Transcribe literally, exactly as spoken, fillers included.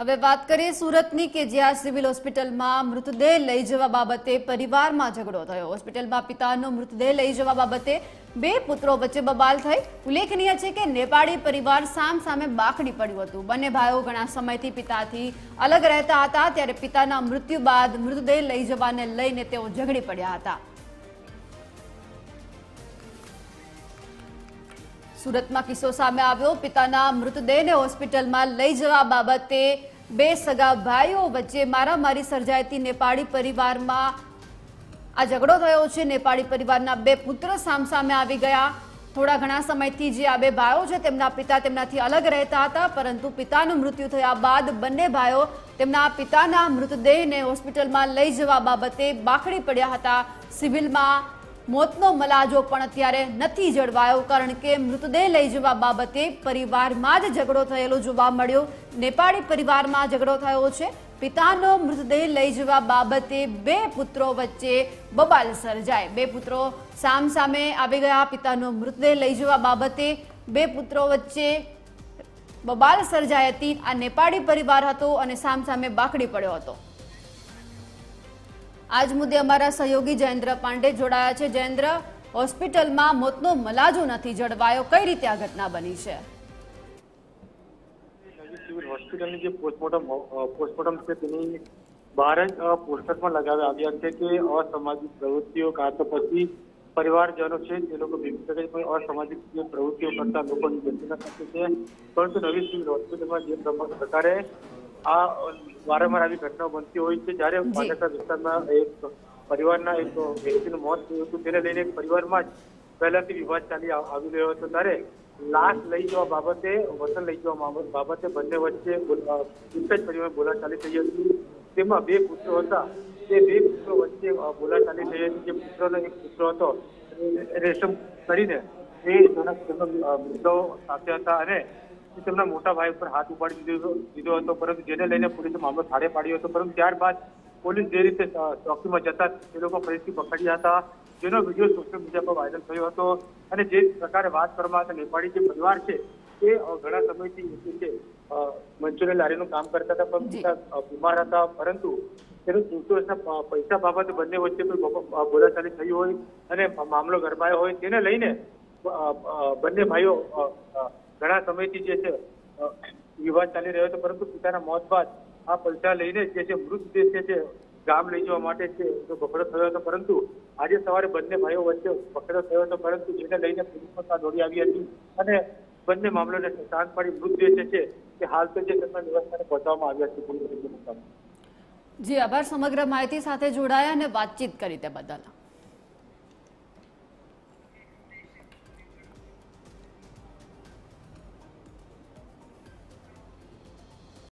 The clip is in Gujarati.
હવે વાત કરીએ સુરતની કે જ્યાં સિવિલ હોસ્પિટલમાં મૃતદેહ લઈ જવા બાબતે પરિવારમાં ઝઘડો થયો। હોસ્પિટલમાં પિતાનો મૃતદેહ લઈ જવા બાબતે બે પુત્રો વચ્ચે બબાલ થઈ। ઉલ્લેખનીય છે કે નેપાળી પરિવાર સામ સામે બાખડી પડ્યું હતું। બંને ભાઈઓ ઘણા સમયથી પિતાથી અલગ રહેતા હતા, ત્યારે પિતાના મૃત્યુ બાદ મૃતદેહ લઈ જવાને લઈને તેઓ ઝઘડી પડ્યા હતા। સુરતમાં કિસ્સો સામે આવ્યો। પિતાના મૃતદેહને હોસ્પિટલમાં લઈ જવા બાબતે બે સગા ભાઈઓ વચ્ચે મારામારી સર્જાઈ। નેપાળી પરિવારમાં આ ઝઘડો થયો છે। નેપાળી પરિવારના બે પુત્ર સામસામે આવી ગયા। થોડા ઘણા સમયથી જે આ બે ભાઈઓ છે તેમના પિતા તેમનાથી અલગ રહેતા હતા, પરંતુ પિતાનું મૃત્યુ થયા બાદ બંને ભાઈઓ તેમના પિતાના મૃતદેહને હોસ્પિટલમાં લઈ જવા બાબતે બાખડી પડ્યા હતા। સિવિલમાં મોતનો મલાજો પણ અત્યારે નથી જળવાયો, કારણ કે મૃતદેહ લઈ જવા બાબતે પરિવારમાં જ ઝઘડો થયેલો જોવા મળ્યો। નેપાળી પરિવારમાં ઝઘડો થયો છે। પિતાનો મૃતદેહ લઈ જવા બાબતે બે પુત્રો વચ્ચે બબાલ સર્જાય। બે પુત્રો સામ સામે આવી ગયા। પિતાનો મૃતદેહ લઈ જવા બાબતે બે પુત્રો વચ્ચે બબાલ સર્જાઈ હતી। આ નેપાળી પરિવાર હતો અને સામ સામે બાખડી પડ્યો હતો। આજ મુદ્દે અમારા સહયોગી જયેન્દ્ર પાંડે જોડાયા છે। જયેન્દ્ર, હોસ્પિટલમાં મોતનો મલાજો નથી જળવાયો, કઈ રીતે આ ઘટના બની છે? સિવિલ હોસ્પિટલની જે પોસ્ટમોર્ટમ પોસ્ટમોર્ટમ છે તેની બહાર જ પોસ્ટર પણ લગાવ્યા આવ્યા છે કે અસામાજિક પ્રવૃત્તિઓ કાં તો પછી પરિવારજનો છે તે લોકો ભેગી શકે કોઈ અસામાજિક જે પ્રવૃત્તિઓ કરતા લોકોની વ્યક્તિના સાથે છે, પરંતુ નવી સિવિલ હોસ્પિટલમાં જે પ્રકારે આ વારંવાર આવી ઘટનાઓ બનતી હોય છે। જ્યારે માન્યતા વિસ્તારમાં એક પરિવારના એક વ્યક્તિનું મોત થયું હતું, તેને લઈને પરિવારમાં જ પહેલાથી વિવાદ ચાલી આવી રહ્યો હતો। ત્યારે લાશ લઈ જવા બાબતે વતન લઈ જવા બાબતે બંને વચ્ચે એક જ પરિવારમાં બોલાચાલી થઈ હતી। તેમાં બે પુત્રો હતા, તે બે પુત્રો વચ્ચે બોલાચાલી થઈ હતી। જે પુત્રનો એક પુત્ર હતો રેશમ કરીને એ તેમના મિત્રો સાથે હતા અને તેમના મોટા ભાઈ પર હાથ ઉપાડી દીધો દીધો હતો, પરંતુ જેને લઈને પોલીસે મામલો થાળે પાડ્યો હતો। પરંતુ ત્યારબાદ પોલીસ જે રીતે ચોકીમાં જતા તે લોકો ફરીથી પકડ્યા હતા, જેનો વિડીયો સોશિયલ મીડિયા પર વાયરલ થયો હતો। અને જે પ્રકારે વાત કરવામાં આવે નેપાળી જે પરિવાર છે તે ઘણા સમયથી છે મંચુરિયન લારીનું કામ કરતા હતા, પણ પિતા બીમાર હતા, પરંતુ તેનું ઇન્સ્યોરન્સના પૈસા બાબતે બંને વચ્ચે કોઈ બોલાચાલી થઈ હોય અને મામલો ગરમાયો હોય, તેને લઈને બંને ભાઈઓ ઘણા સમયથી જે છે વિવાદ ચાલી રહ્યો હતો। પરંતુ પિતાના મોત બાદ આ પૈસા લઈને જે છે મૃતદેહ છે તે ગામ લઈ જવા માટે છે તો બફડો થયો હતો, પરંતુ આજે સવારે બંને ભાઈઓ વચ્ચે બફડો થયો હતો, પરંતુ જેને લઈને પોલીસ પણ દોડી આવી હતી અને બંને મામલોને શાંત પાડી મૃતદેહ છે તે હાલ તો જે તેમના નિવાસસ્થાને પહોંચવામાં આવ્યા છે પોલીસ। જી આભાર સમગ્ર માહિતી સાથે જોડાયા અને વાતચીત કરી તે બદલ।